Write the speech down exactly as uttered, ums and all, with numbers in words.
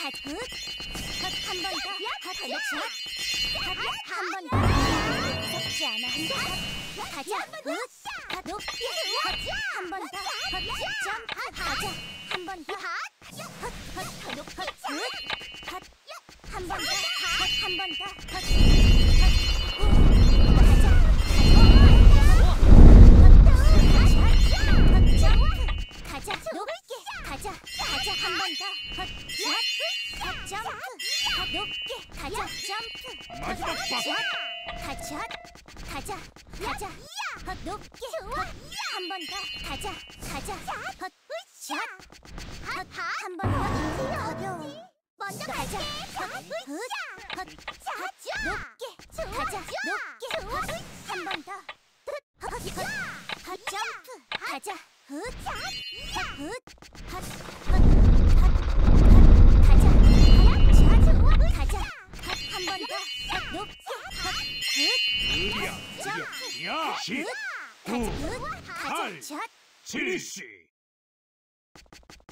한 번 더. 한 번 더. 무섭지 않아. 가자. 높게. 한 번 더. 점프. 가자. 한 번 더. 높게. 한 번 더. 한 번 더. 가자. 높게. 가자. 가자. 한 번 더. 점프. 높게. 가자. 점프. 마지막 박. 가자. 가자. 가자. 높게. 한 번 더. 가자. 가자. 샷. 한 번 더. 가벼워. 먼저 가자. 높게. 가자. 높게. 한 번 더. 점프. 가자. 가자. 한 번 더. 높게. 느려, 점프. 야, 십, 구, 가자. 팔, 샷. 칠,